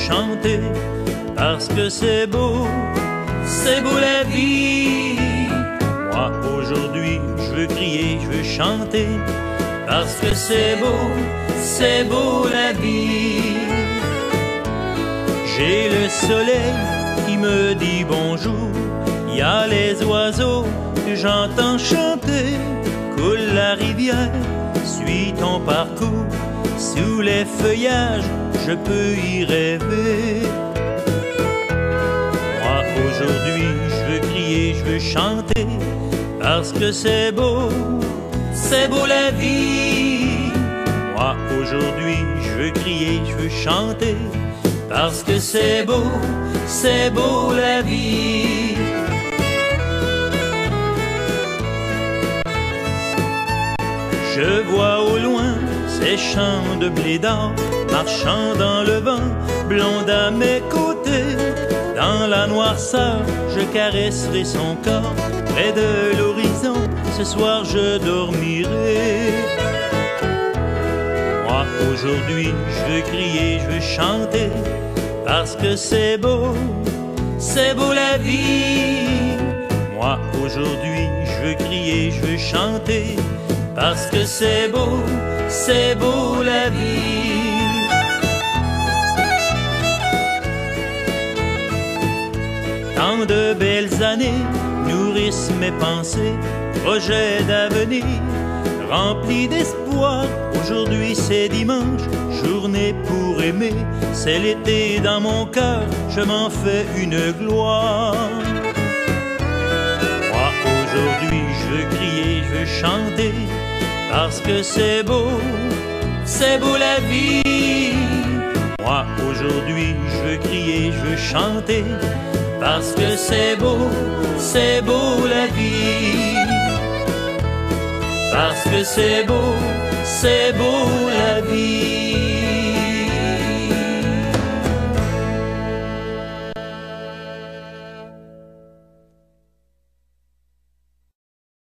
chanter, parce que c'est beau la vie. Moi aujourd'hui je veux crier, je veux chanter, parce que c'est beau la vie. J'ai le soleil qui me dit bonjour, il y a les oiseaux que j'entends chanter. Coule la rivière, suis ton parcours, sous les feuillages je peux y rêver. Moi aujourd'hui je veux crier, je veux chanter, parce que c'est beau la vie. Moi aujourd'hui je veux crier, je veux chanter, parce que c'est beau la vie. Je vois au loin ces champs de blé d'or, marchant dans le vent, blonde à mes côtés. Dans la noirceur, je caresserai son corps, près de l'horizon, ce soir je dormirai. Moi aujourd'hui je veux crier, je veux chanter, parce que c'est beau la vie. Moi aujourd'hui je veux crier, je veux chanter, parce que c'est beau la vie. Tant de belles années nourrissent mes pensées, projets d'avenir remplis d'espoir. Aujourd'hui c'est dimanche, journée pour aimer, c'est l'été dans mon cœur, je m'en fais une gloire. Moi aujourd'hui je veux crier, je veux chanter, parce que c'est beau la vie. Moi aujourd'hui je veux crier, je veux chanter, parce que c'est beau la vie. Parce que c'est beau la vie.